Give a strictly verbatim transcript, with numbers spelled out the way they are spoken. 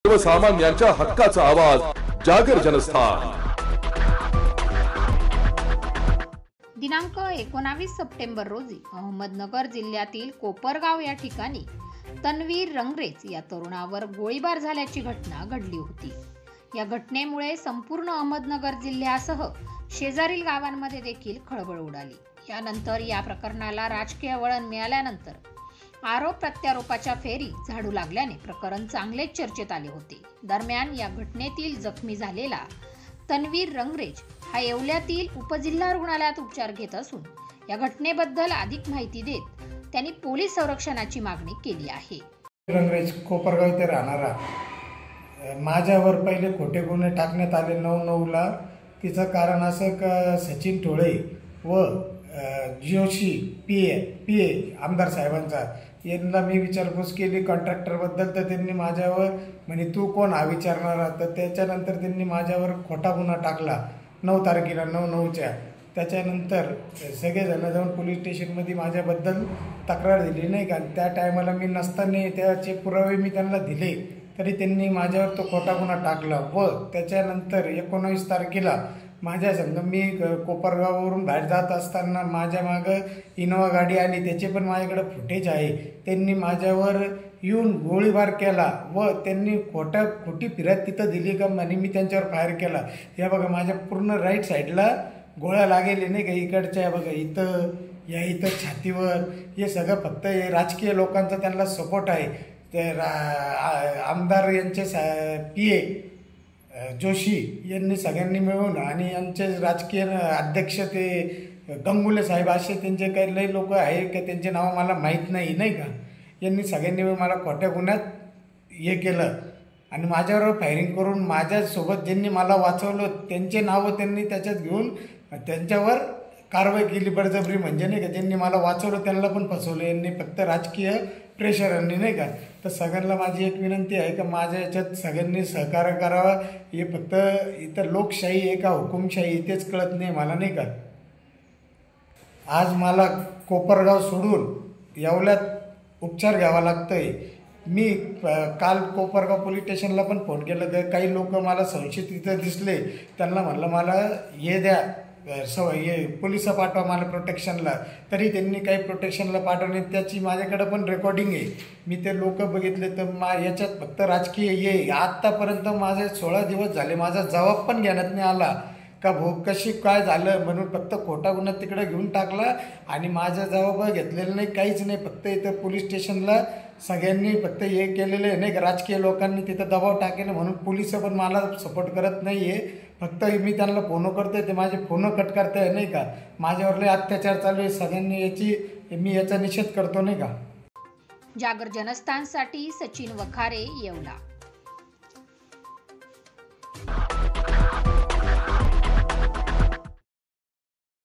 सर्वसामान्यांच्या हक्काचा आवाज जागर जनस्थान। दिनांक एकोणावीस सप्टेंबर रोजी अहमदनगर जिल्ह्यातील कोपरगाव या ठिकाणी तन्वीर रंगरेज या तरुणावर गोळीबार झाल्याची घटना घडली होती। या घटनेमुळे संपूर्ण अहमदनगर जिल्ह्यासह शेजारील गावांमध्ये देखील खळबळ उडाली। यानंतर या प्रकरणाला राजकीय वळण मिळाल्यानंतर आरोप प्रत्यारोपाच्या फेरी झाडू लागल्याने प्रकरण चांगलेच चर्चेत आले होते। दरम्यान या घटनेतील जखमी झालेला तन्वीर रंगरेज हा येवल्यातील उपजिल्हा रुग्णालयात उपचार घेत असून या घटनेबद्दल अधिक माहिती देत त्यांनी पोलीस संरक्षणाची मागणी केली आहे। रंगरेज कोपरगाव येथे राहणारा, माझ्यावर पहिले खोटे गुन्हे टाकण्यात आले नऊ नऊ ला। तिचं कारण असं का सचिन ठोळे व Joshi P A P A आमदार साहेबांचा यांना मी विचारपूस केली कॉन्ट्रॅक्टरबद्दल, तर त्यांनी माझ्यावर म्हणे तू कोण हा विचारणारा, तर त्याच्यानंतर त्यांनी माझ्यावर खोटा गुन्हा टाकला नऊ तारखेला नऊ नऊच्या। त्याच्यानंतर सगळेजण जाऊन पोलीस स्टेशनमध्ये माझ्याबद्दल तक्रार दिली नाही का। त्या टायमाला मी नसताना त्याचे पुरावे मी त्यांना दिले तरी त्यांनी माझ्यावर तो खोटा गुन्हा टाकला। व त्याच्यानंतर एकोणावीस तारखेला माझ्या संग मी कोपरगाववरून बाहेर जात असताना माझ्या मागं इनोवा गाडी आली, त्याचे पण माझ्याकडे फुटेज आहे। त्यांनी माझ्यावर येऊन गोळीबार केला व त्यांनी खोटा खोटी फिरत तिथं दिली का म्हणे मी त्यांच्यावर फायर केला। हे बघा माझ्या पूर्ण राईट साईडला गोळ्या लागेले नाही का, इकडच्या बघा इथं या इथं छातीवर, हे सगळं फक्त हे राजकीय लोकांचा त्यांना सपोर्ट आहे। ते आमदार यांचे पी ए जोशी यांनी सगळ्यांनी मिळून आणि यांचे राजकीय अध्यक्ष ते गंगुले साहेब असे त्यांचे काही लई लोक आहे का त्यांचे नाव मला माहीत नाही नाही का, यांनी सगळ्यांनी मिळून मला खोट्या गुन्ह्यात हे केलं आणि माझ्यावर फायरिंग करून माझ्यासोबत ज्यांनी मला वाचवलं त्यांचे नावं त्यांनी त्याच्यात घेऊन त्यांच्यावर कारवाई केली बळजबरी, म्हणजे नाही का ज्यांनी मला वाचवलं त्यांना पण फसवलं यांनी फक्त राजकीय प्रेशरांनी नाही का। तर सगळ्यांना माझी एक विनंती आहे का माझ्या याच्यात सगळ्यांनी सहकार्य करावं। हे फक्त इथं लोकशाही आहे का हुकुमशाही तेच कळत नाही मला नाही का। आज मला कोपरगाव सोडून येवल्यात उपचार घ्यावा लागतंय। मी काल कोपरगाव पोलीस स्टेशनला पण फोन केलं, काही लोक मला संशयित तिथं दिसले, त्यांना म्हणलं मला हे द्या सव हे पोलिस पाठवा मला प्रोटेक्शनला, तरी त्यांनी काही प्रोटेक्शनला पाठवणे त्याची माझ्याकडे पण रेकॉर्डिंग आहे। मी ते लोक बघितले तर मा याच्यात फक्त राजकीय ये आत्तापर्यंत माझे सोळा दिवस झाले माझा जबाब पण घेण्यात नाही आला का भो कशी काय झालं म्हणून, फक्त खोटा गुन्हा तिकडे घेऊन टाकला आणि माझा जबाब घेतलेला नाही काहीच नाही। फक्त इथं पोलीस स्टेशनला सगळ्यांनी फक्त हे केलेलं आहे नाही का, राजकीय लोकांनी तिथं दबाव टाकेल म्हणून पोलिस पण मला सपोर्ट करत नाही आहे। फक्त मी त्यांना फोन करतोय ते माझे फोन कट करताय नाही का, माझ्यावर लय अत्याचार चालू आहे। सगळ्यांनी याची मी याचा निषेध करतो नाही का। जागर जनस्थानसाठी सचिन वखारे, येवला।